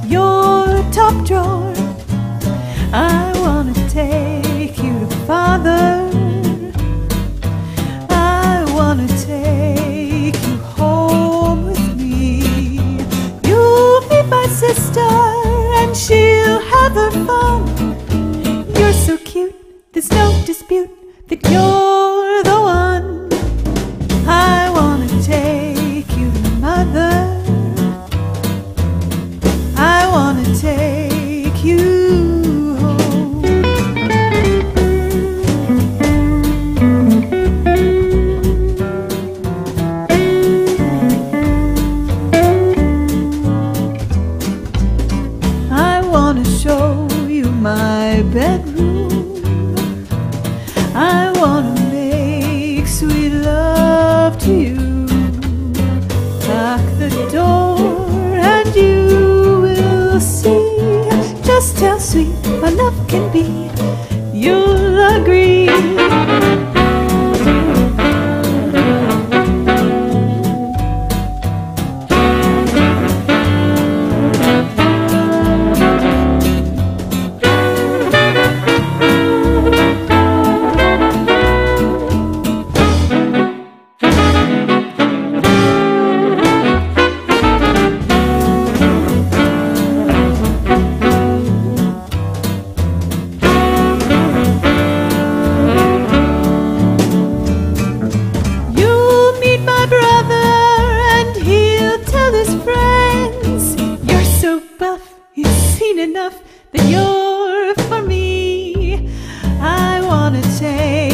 your top drawer. I wanna take you to Father. I wanna take you home with me. You'll meet my sister and she'll have her fun. You're so cute, there's no dispute that you're the one. I wanna take you to Mother. I wanna take you home. I wanna show you my bedroom. I wanna make sweet love to you. Lock the door and you will see just how sweet my love can be. You'll agree. You've seen enough that you're for me. I wanna take